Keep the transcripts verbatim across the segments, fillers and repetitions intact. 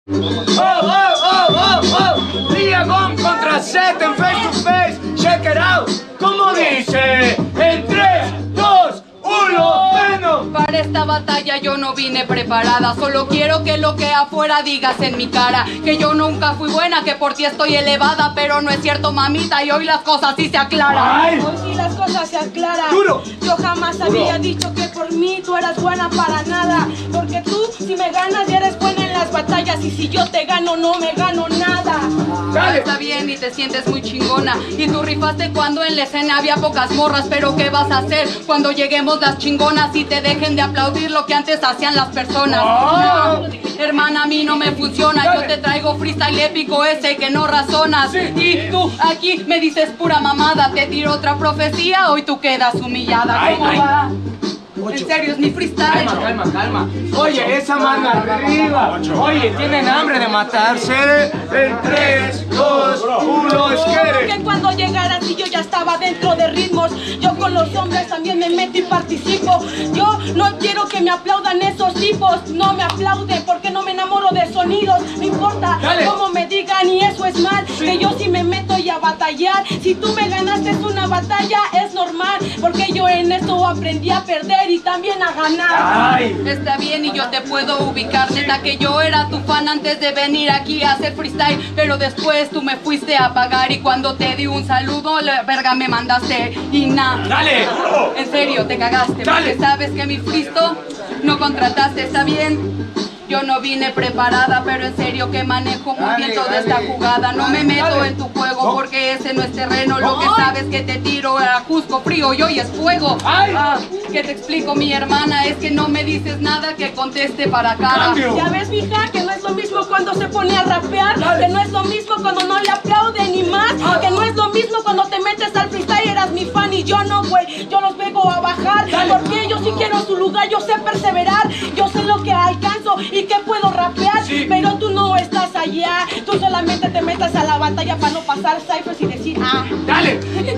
Oh, oh, oh, oh, oh. Liagón contra Seth en face to face. Check it out. ¿Cómo dice? En tres, dos, uno, menos. Para esta batalla yo no vine preparada. Solo quiero que lo que afuera digas en mi cara. Que yo nunca fui buena, que por ti estoy elevada. Pero no es cierto, mamita, y hoy las cosas sí se aclaran. Ay. Hoy sí las cosas se aclaran. Duro. Yo jamás Duro. había dicho que por mí tú eras buena para nada. Porque tú, si me ganas, ya eres buena en las batallas. Y si yo te gano, no me gano nada. Dale. Está bien y te sientes muy chingona. Y tú rifaste cuando en la escena había pocas morras. Pero ¿qué vas a hacer cuando lleguemos las chingonas y te dejen de aplaudir lo que antes hacían las personas? Oh. Hermana, a mí no me funciona. Dale. Yo te traigo freestyle épico ese que no razonas. Sí. Y tú aquí me dices pura mamada. Te tiro otra profecía, hoy tú quedas humillada. Ay, ¿Cómo ay. va? Ocho. En serio, es mi freestyle. Calma, calma, calma. Oye, esa mano arriba. Oye, tienen hambre de matarse. En tres, dos, uno, Que esquere. cuando llegaras y yo ya estaba dentro de ritmos. Yo con los hombres también me meto y participo. Yo no quiero que me aplaudan esos tipos. No me aplauden porque no me enamoro de sonidos. No importa Dale. cómo me digan y eso es mal. Que yo sí me meto y a batallar. Si tú me ganaste una batalla es normal. Porque yo en esto aprendí a perder y también a ganar. Ay. Está bien y yo te puedo ubicar, neta que yo era tu fan antes de venir aquí a hacer freestyle. Pero después tú me fuiste a pagar y cuando te di un saludo, la verga me mandaste y nada. Dale. En serio, te cagaste, Dale. porque sabes que mi fristo no contrataste, está bien. Yo no vine preparada, pero en serio que manejo muy Dale, bien toda dale. esta jugada. No Dale, me meto dale. en tu juego No. porque ese no es terreno. Lo que No. sabes que te tiro a Cusco frío y hoy es fuego. Ay. Ah, ¿qué te explico, mi hermana? Es que no me dices nada que conteste para cara. Cambio. Ya ves, mija, que no es lo mismo cuando se pone a rapear. Dale. Que no es lo mismo cuando no le aplauden ni más. Ah. Que no es lo mismo cuando te metes al freestyle. Eras mi fan y yo no, güey. Yo los vengo a bajar. Dale. Porque yo sí quiero su lugar. Yo sé perseverar. Yo sé lo que alcanzo y que puedo rapear. Sí. Pero tú no estás allá. Tú solamente te metas a la batalla para no pasar ciphers y decir, ah. Dale.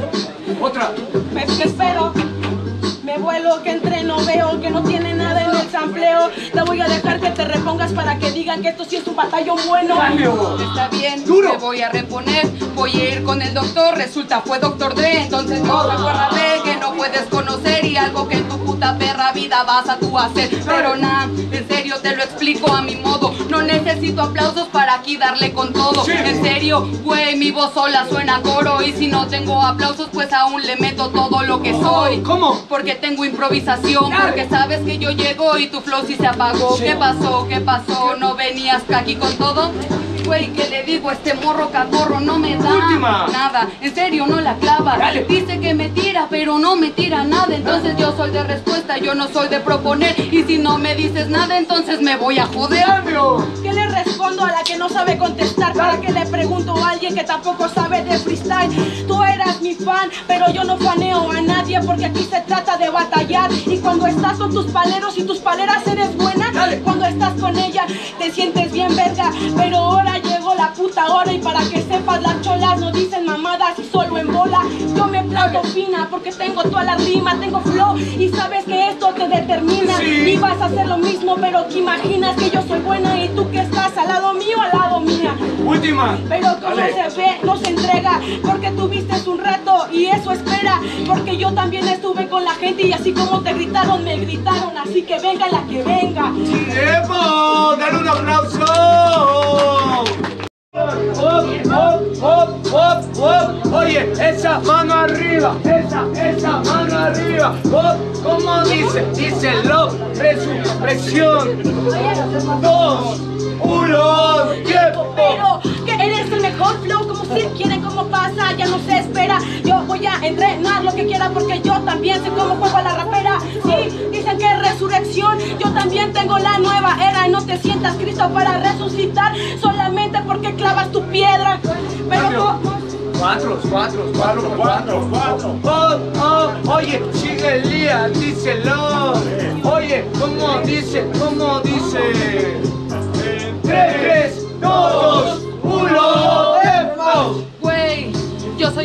Otra. Me, me espero, me vuelo, que entreno, veo que no tiene nada en el sampleo. Te voy a dejar que te repongas para que digan que esto sí es un batallón bueno. Cambio. Está bien, Duro. me voy a reponer. Voy a ir con el doctor, resulta fue doctor Dre. Entonces no recuérdame que no puedes conocer y algo que en tu puta perra vida vas a tú hacer. Pero nada, en serio te lo explico a mi modo. No necesito aplausos para aquí darle con todo. Sí. En serio, güey, mi voz sola suena a coro. Y si no tengo aplausos, pues aún le meto todo lo que soy. ¿Cómo? Porque tengo improvisación, Dale. porque sabes que yo llego y tu flow sí se apagó. Sí. ¿Qué pasó? ¿Qué pasó? ¿No venías aquí con todo? Güey, ¿qué le digo? Este morro cacorro no me da Última. nada. En serio, no la clava. Dale. Dice que me tira, pero no me tira nada. Entonces yo soy de respuesta, yo no soy de proponer. Y si no me dices nada, entonces me voy a joder. Cambio. ¿Qué le respondo a la que no sabe contestar? ¿Para qué le pregunto a alguien que tampoco sabe de freestyle? Tú eras mi fan, pero yo no faneo a nadie porque aquí se trata de batallar. Y cuando estás con tus paleros y tus paleras eres buena, Dale. cuando estás con ella te sientes bien verga. Pero ahora llegó la puta hora y para que sepas las cholas no dicen mamadas y solo en bola. Yo me planto fina porque tengo toda la rima, tengo flow y sabes que esto te determina. Sí. Y vas a hacer lo mismo, pero que imaginas que yo soy buena y tú que estás al lado mío, al lado mía. Última. Pero como Dale. se ve, no se entrega, porque tuviste un reto y eso espera. Porque yo también estuve con la gente y así como te gritaron, me gritaron. Así que venga la que venga. ¡Tiempo! ¡Dale un aplauso! Hop, hop, hop, hop, hop. Oye, esa mano arriba, esa, esa mano arriba. Hop, ¿cómo dice? Díselo, resurrección. Dos, uno, tiempo. Pero que eres el mejor flow, como si quieren cómo pasa, ya no se espera. Yo voy a entrenar lo que quiera porque yo también sé cómo juego a la rapera. Sí, dicen que es resurrección, yo también tengo la nueva era y no te sientas Cristo para resucitar solamente porque clavas tu piedra. Pero no. Cuatro, cuatro, cuatro, cuatro, cuatro. Oh, oh, oye, sigue el día, díselo. Oye, ¿cómo dice? ¿Cómo dice? En tres, dos, uno, tiempo. Güey, yo soy el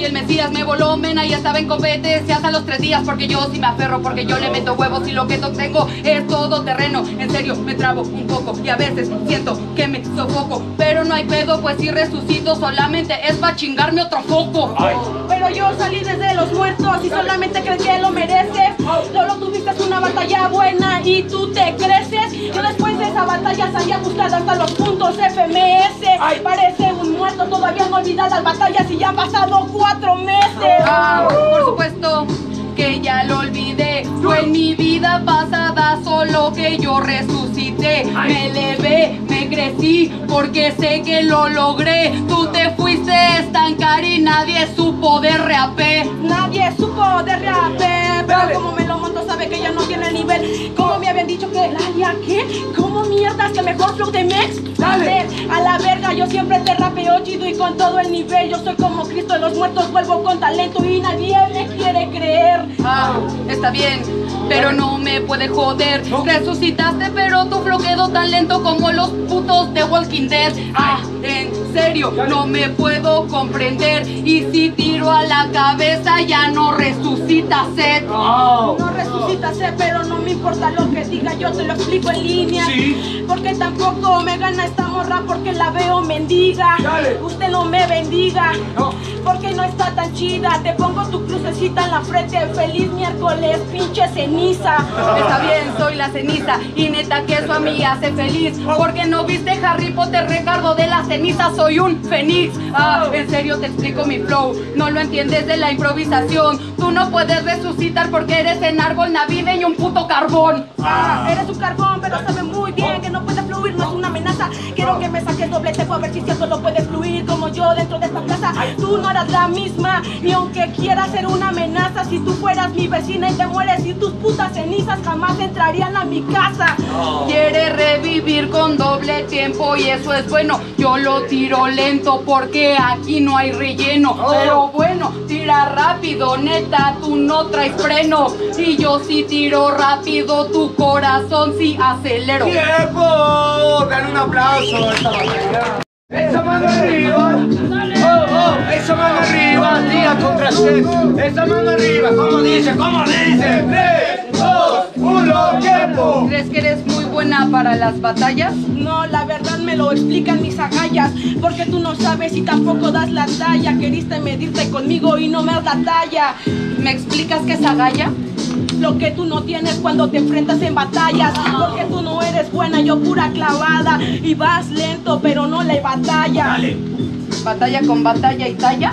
el Mesías me voló, mena, ya estaba en competencia hasta los tres días. Porque yo sí me aferro, porque yo le meto huevos y lo que tengo es todo terreno. En serio, me trabo un poco y a veces siento que me sofoco. Pero no hay pedo, pues si resucito solamente es para chingarme otro foco. Ay. Pero yo salí desde los muertos y solamente crees que lo mereces. Solo tuviste una batalla buena y tú te creces. Yo después de esa batalla salí a buscar hasta los puntos F M S. Ay. Parece un muerto, todavía no olvidar las batallas y ya han pasado cuatro meses. Ah, por supuesto que ya lo olvidé. Fue en mi vida pasada, solo que yo resucité. Ay. Me elevé, me crecí, porque sé que lo logré. Tú te fuiste a estancar y nadie supo de rapé. Nadie supo de rapé. Pero como me lo monto sabe que ya no tiene el nivel. Como me habían dicho que Lalia, ¿qué? ¿Cómo mierdas que mejor flow de Mex? Dale. A la verga, yo siempre te rapeo chido y con todo el nivel. Yo soy como Cristo de los muertos, vuelvo con talento y nadie me quiere creer. Ah, está bien, pero no me puede joder. Resucitaste, pero tu flow quedó tan lento como los putos de Walking Dead. Ah, en serio, no me puedo comprender. Y si tiro a la cabeza ya no resucita Seth. Oh. No resucita Seth, pero no me importa lo que diga, yo te lo explico en línea. ¿Sí? Porque tampoco me gana esta morra porque la veo mendiga. Dale. Usted no me bendiga, no. Porque no está tan chida. Te pongo tu crucecita en la frente. Feliz miércoles, pinche ceniza. Está bien, soy la ceniza y neta que eso a mí hace feliz. Porque no viste Harry Potter, Ricardo, de la ceniza soy un fénix. Ah, en serio te explico mi flow, no lo entiendes de la improvisación. Tú no puedes resucitar porque eres en árbol navideño un puto carbón. Ah, eres un carbón, pero sabes muy bien que no puede fluir, no es una amenaza. Quiero que me saques doble tempo a ver si cierto lo puedes fluir como yo dentro de esta plaza. Tú no eras la misma, ni aunque quieras ser una amenaza. Si tú fueras mi vecina y te mueres y tus putas cenizas jamás entrarían a mi casa. Oh. Quiere revivir con doble tiempo y eso es bueno. Yo lo tiro lento porque aquí no hay relleno. Oh. Pero bueno, tira rápido, neta, tú no traes freno. Y yo sí tiro rápido, tu corazón sí acelero. ¡Tiempo! Dan un aplauso a esta batalla. ¡Esa mano arriba! ¡Oh, oh! ¡Esa mano arriba! ¡Tira contra Seth! ¡Esa mano arriba! ¿Cómo dice? ¿Cómo dice? ¡tres, dos, uno, tiempo! ¿Crees que eres muy buena para las batallas? No, la verdad me lo explican mis agallas. Porque tú no sabes y tampoco das la talla. Queriste medirte conmigo y no me das la talla. ¿Me explicas qué es agalla? Lo que tú no tienes cuando te enfrentas en batallas. Porque tú no eres buena, yo pura clavada. Y vas lento, pero no la batalla. Dale. ¿Batalla con batalla y talla?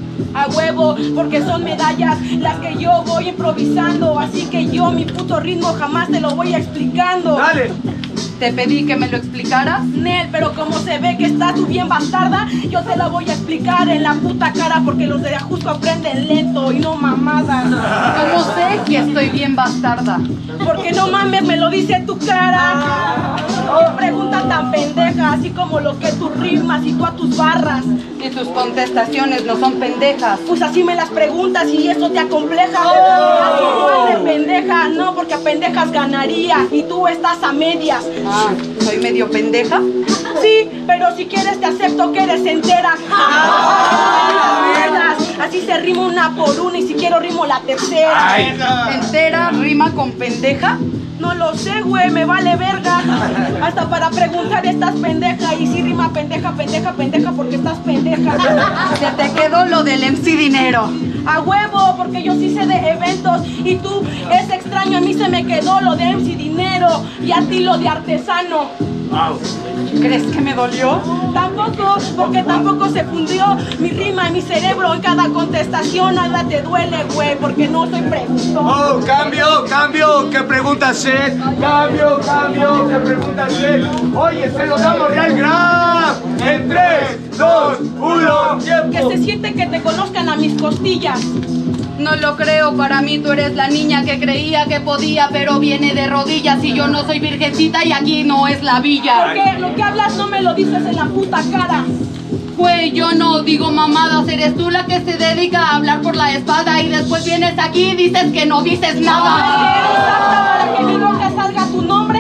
A huevo, porque son medallas las que yo voy improvisando. Así que yo mi puto ritmo jamás te lo voy explicando. Dale. Te pedí que me lo explicaras, Nel, pero como se ve que estás tú bien bastarda, yo te la voy a explicar en la puta cara. Porque los de Ajusco aprenden lento y no mamadas. ¿Cómo sé que estoy bien bastarda? Porque no mames, me lo dice tu cara. Qué pregunta tan pendeja, así como lo que tú rimas y tú a tus barras. Y tus contestaciones no son pendejas. Pues así me las preguntas y eso te acompleja. Así no de pendeja, no, porque a pendejas ganaría y tú estás a medias. Ah, ¿soy medio pendeja? Sí, pero si quieres te acepto que eres entera. Así se rima una por una y si quiero rimo la tercera. Ay, no. ¿Entera rima con pendeja? No lo sé, güey, me vale verga. Hasta para preguntar estás pendeja. Y si rima pendeja, pendeja, pendeja porque estás pendeja. Se te quedó lo del M C Dinero. A huevo, porque yo sí sé de eventos. Y tú, es extraño, a mí se me quedó lo de M C Dinero. Y a ti lo de artesano. Wow. ¿Crees que me dolió? Tampoco, porque tampoco se fundió mi rima en mi cerebro. En cada contestación nada te duele, güey, porque no soy preguntón. Oh, cambio, cambio, ¿qué pregunta Seth? Cambio, cambio, ¿qué pregunta Seth? Oye, se lo damos Real Graf. En tres, dos, uno, tiempo. Que se siente que te conozcan a mis costillas. No lo creo, para mí tú eres la niña que creía que podía, pero viene de rodillas y yo no soy virgencita y aquí no es la villa. Porque lo que hablas no me lo dices en la puta cara. Güey, yo no digo mamadas, eres tú la que se dedica a hablar por la espalda y después vienes aquí y dices que no dices nada. ¿Eres apta para que mi boca salga tu nombre? Por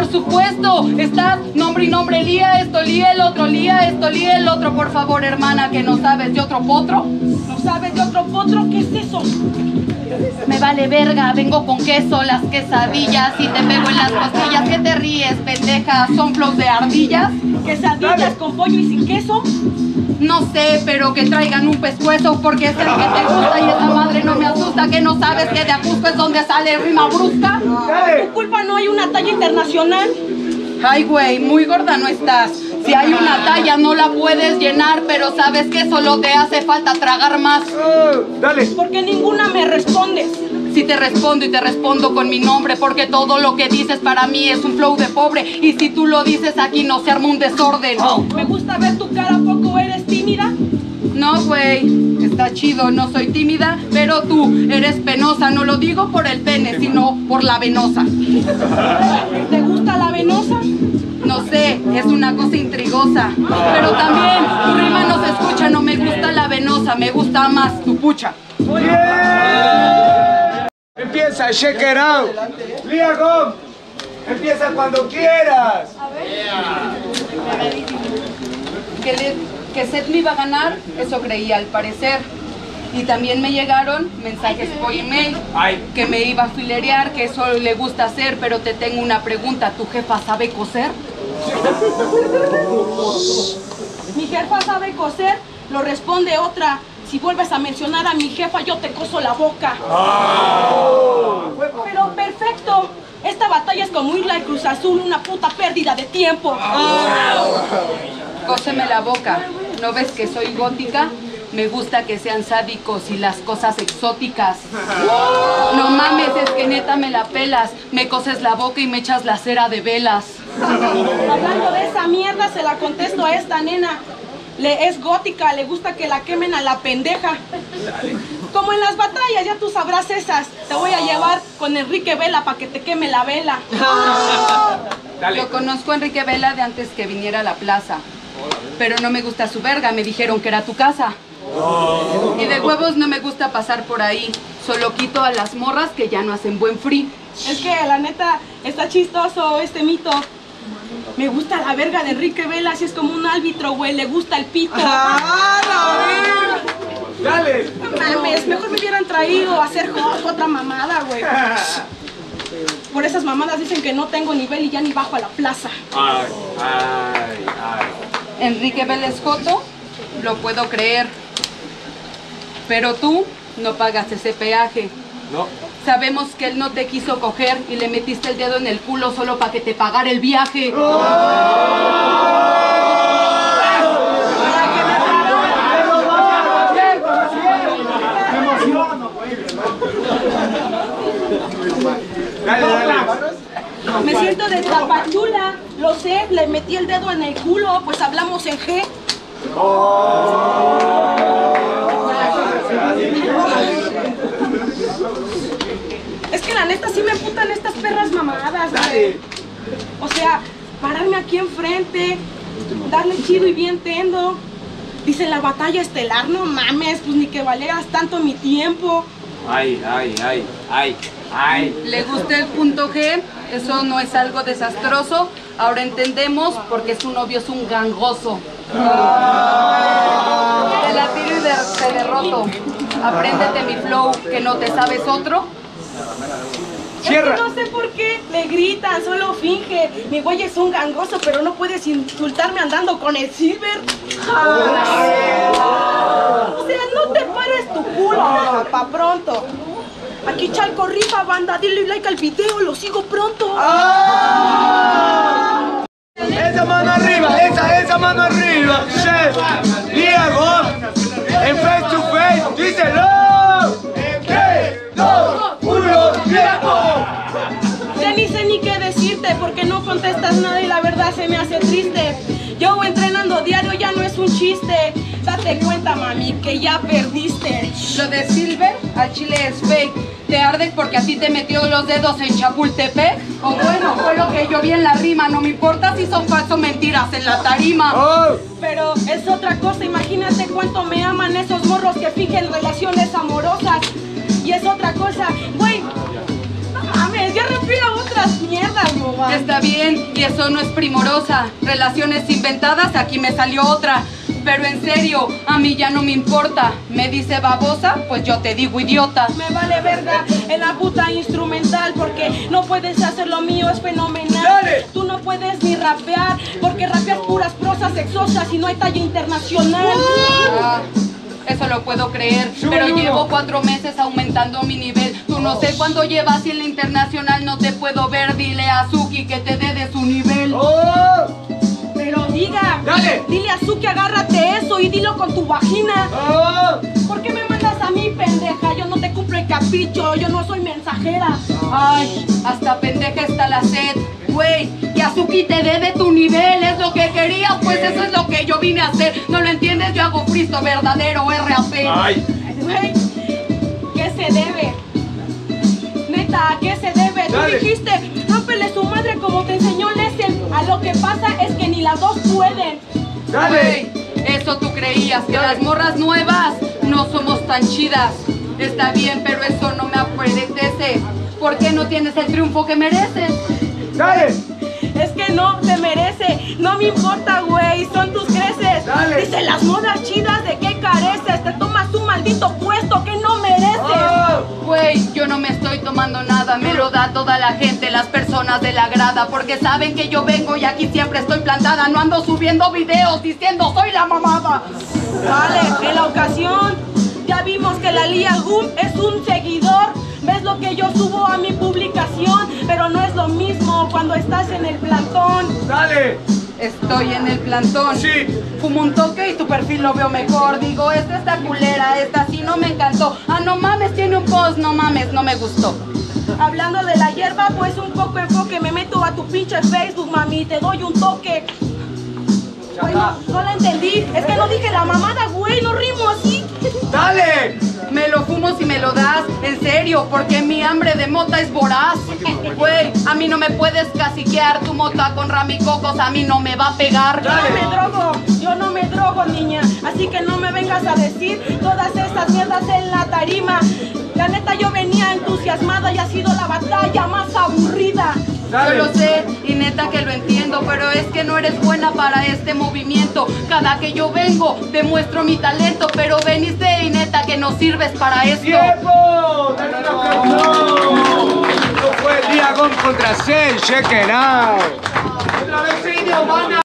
por supuesto. Estás nombre y nombre, lía esto, lía el otro, lía esto, lía el otro. Por favor, hermana, que no sabes de otro potro. ¿No sabes de otro potro? ¿Qué es eso? Me vale verga, vengo con queso, las quesadillas y te pego en las costillas. ¿Qué te ríes, pendeja? ¿Son flows de ardillas? ¿Quesadillas Dale. con pollo y sin queso? No sé, pero que traigan un pescuezo porque es el que te gusta y esa madre no me asusta. Que no sabes que de Ajusco es donde sale rima brusca. Por tu culpa no hay una talla internacional. Ay, güey, muy gorda no estás. Si hay una talla no la puedes llenar, pero sabes que solo te hace falta tragar más. Uh, dale. Porque ninguna me respondes. Si te respondo y te respondo con mi nombre, porque todo lo que dices para mí es un flow de pobre. Y si tú lo dices aquí no se arma un desorden. Oh. Me gusta ver tu cara, ¿poco eres tímida? No, güey, está chido, no soy tímida, pero tú eres penosa. No lo digo por el pene, sino por la venosa. ¿Te gusta la venosa? No sé, es una cosa intrigosa. Pero también tu rima no se escucha. No me gusta la venosa, me gusta más tu pucha. Yeah. Empieza, shake it out. Lía Gom, empieza cuando quieras. A ver. Que, le, que Seth me iba a ganar, eso creía al parecer. Y también me llegaron mensajes por email que me iba a filerear, que eso le gusta hacer, pero te tengo una pregunta, ¿tu jefa sabe coser? ¿Mi jefa sabe coser? Lo responde otra. Si vuelves a mencionar a mi jefa, yo te coso la boca. Oh. Pero perfecto. Esta batalla es como irla al Cruz Azul, una puta pérdida de tiempo. Oh. Cóseme la boca. ¿No ves que soy gótica? Me gusta que sean sádicos y las cosas exóticas. No mames, es que neta me la pelas. Me coses la boca y me echas la cera de velas. Hablando de esa mierda, se la contesto a esta nena. Le es gótica, le gusta que la quemen a la pendeja. Como en las batallas, ya tú sabrás esas. Te voy a llevar con Enrique Vela para que te queme la vela. Dale. Lo conozco a Enrique Vela de antes que viniera a la plaza. Pero no me gusta su verga, me dijeron que era tu casa. Oh. Y de huevos no me gusta pasar por ahí. Solo quito a las morras que ya no hacen buen free. Es que la neta está chistoso este mito. Me gusta la verga de Enrique Vela, así es como un árbitro, güey, le gusta el pito. ¡Ah, la ¡Dale! No mames, mejor me hubieran traído a hacer otra mamada, güey. Por esas mamadas dicen que no tengo nivel y ya ni bajo a la plaza. Ay, ay, ay. Enrique Vela es joto, lo puedo creer. Pero tú no pagas ese peaje. No. Sabemos que él no te quiso coger y le metiste el dedo en el culo solo para que te pagara el viaje. ¡Oh! Dale, dale. Me siento de tapachula, lo sé, le metí el dedo en el culo, pues hablamos en G. Oh. Es que la neta sí me putan estas perras mamadas, güey. O sea, pararme aquí enfrente, darle chido y bien tendo. Dice la batalla estelar, no mames, pues ni que valieras tanto mi tiempo. Ay, ay, ay, ay, ay. ¿Le gusta el punto G? Eso no es algo desastroso. Ahora entendemos porque su novio es un gangoso. Oh. Te la tiro y de, te derroto. Apréndete mi flow, que no te sabes otro. Cierra. Es que no sé por qué le gritan, solo finge. Mi güey es un gangoso, pero no puedes insultarme andando con el Silver. Ah. O sea, no te pares tu culo, pa' pronto. Aquí Chalco rifa, banda, dile like al video, lo sigo pronto. Ah. Esa mano arriba, esa, esa mano arriba. Chef, Lía Gom, en face to face, díselo. En tres, dos, uno, tiempo. Ya ni sé ni qué decirte porque no contestas nada y la verdad se me hace triste. Yo entrenando diario ya no es un chiste. Date cuenta, mami, que ya perdiste. Lo de Silver al chile es fake. ¿Te arde porque a ti te metió los dedos en Chapultepec? O bueno, fue lo que yo vi en la rima. No me importa si son falsos mentiras en la tarima. Oh. Pero es otra cosa, imagínate cuánto me aman esos morros que fingen relaciones amorosas. Y es otra cosa, güey, no mames, ya respira otras mierdas, boba. Está bien, y eso no es primorosa. Relaciones inventadas, aquí me salió otra. Pero en serio, a mí ya no me importa. Me dice babosa, pues yo te digo idiota. Me vale verga en la puta instrumental, porque no puedes hacer lo mío, es fenomenal. Dale. Tú no puedes ni rapear, porque rapeas puras prosas sexosas y no hay talla internacional. Ah, eso lo puedo creer, pero llevo cuatro meses aumentando mi nivel. Tú no sé cuándo llevas y en la internacional no te puedo ver. Dile a Suki que te dé de su nivel. ¡Oh! Pero diga, Dale. dile a Suki, agárrate eso y dilo con tu vagina. ¡Oh! ¿Por qué me mandas a mí, pendeja? Yo no te cumplo el capricho, yo no soy mensajera. Ay, hasta pendeja está la sed. Güey, que Azuki te dé de tu nivel. Es lo que querías, pues eso es lo que yo vine a hacer. ¿No lo entiendes? Yo hago fristo verdadero R A P. ¡Ay! Güey, ¿qué se debe? Neta, ¿a qué se debe? Dale. Tú dijiste, rómpele su madre como te enseñó Lessel. A lo que pasa es que ni las dos pueden. ¡Dale! Güey, eso tú creías, que Dale. las morras nuevas no somos tan chidas. Está bien, pero eso no me apetece. ¿Por qué no tienes el triunfo que mereces? ¡Dale! Es que no te merece, no me importa, güey, son tus creces. Dale. Dice las modas chidas, ¿de qué careces? Te tomas un maldito puesto que no mereces. ¡Oh! Güey, yo no me estoy tomando nada, me lo da toda la gente, las personas de la grada, porque saben que yo vengo y aquí siempre estoy plantada. No ando subiendo videos diciendo soy la mamada. Vale, en la ocasión ya vimos que la Lía Gum es un seguidor. Ves lo que yo subo a mi publicación, pero no es lo mismo cuando estás en el plantón. ¡Dale! Estoy en el plantón. Sí. Fumo un toque y tu perfil lo veo mejor. Digo, esta está culera, esta sí no me encantó. Ah, no mames, tiene un post, no mames, no me gustó. Hablando de la hierba, pues un poco enfoque. Me meto a tu pinche Facebook, mami, te doy un toque. Güey, no, no la entendí. Es que no dije la mamada, güey, no rimo así. ¡Dale! Me lo fumo si me lo das, en serio, porque mi hambre de mota es voraz. Güey, a mí no me puedes caciquear, tu mota con ramicocos a mí no me va a pegar. Yo no me drogo, yo no me drogo, niña. Así que no me vengas a decir todas esas mierdas en la tarima. La neta, yo venía entusiasmada y ha sido la batalla más aburrida. ¡Dale! Yo lo sé, y neta que lo entiendo, pero es que no eres buena para este movimiento. Cada que yo vengo, demuestro mi talento, pero veniste y neta que no sirves para esto. ¡Tiempo! ¡Dale un aplauso! Esto fue Lía Gum contra Cell, check it out. Otra vez, India Humana.